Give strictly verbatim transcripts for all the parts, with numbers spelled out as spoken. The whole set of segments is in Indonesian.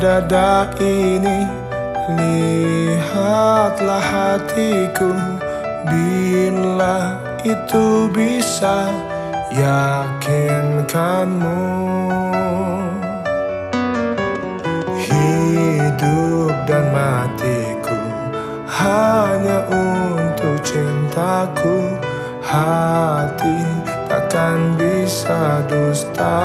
dada ini, lihatlah hatiku. Bila itu bisa yakinkanmu, hidup dan matiku hanya untuk cintaku. Hati takkan bisa dusta.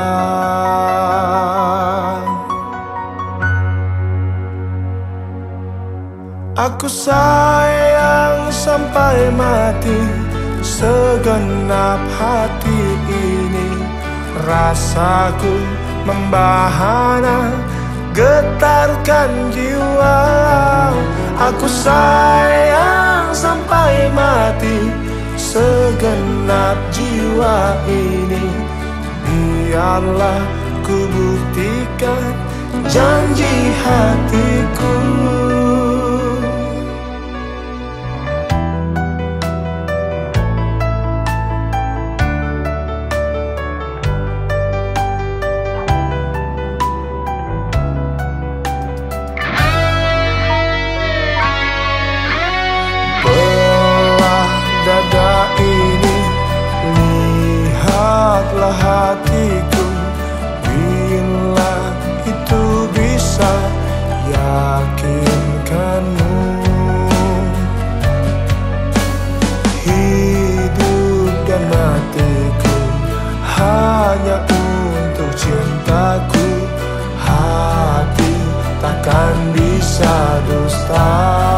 Aku sayang sampai mati, segenap hati ini. Rasaku membahana, getarkan jiwa. Aku sayang sampai mati, segenap jiwa ini. Biarlah ku buktikan janji hatiku. Dada ini, lihatlah hatiku. Bila itu bisa yakinkanmu, hidup dan matiku hanya untuk cintaku. Hati takkan bisa dusta.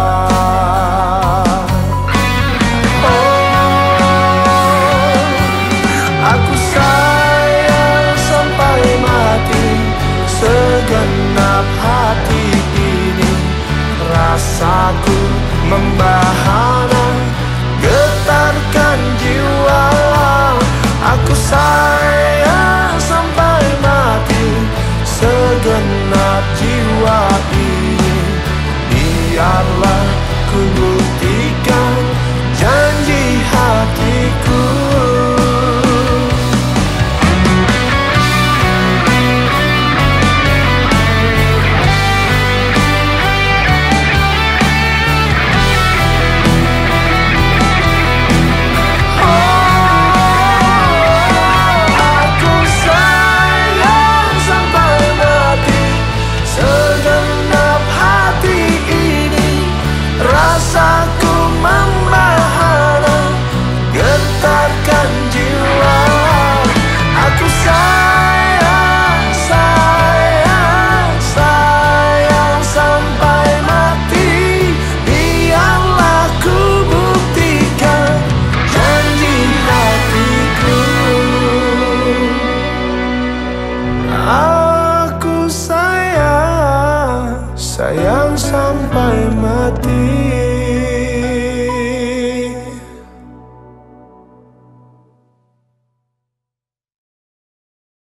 Segenap hati ini, rasaku membahana, getarkan jiwa. Aku sayang sampai mati, segenap jiwa ini. Biarlah ku buktikan janji hatiku. Sayang sampai mati.